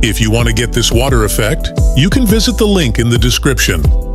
If you want to get this water effect, you can visit the link in the description.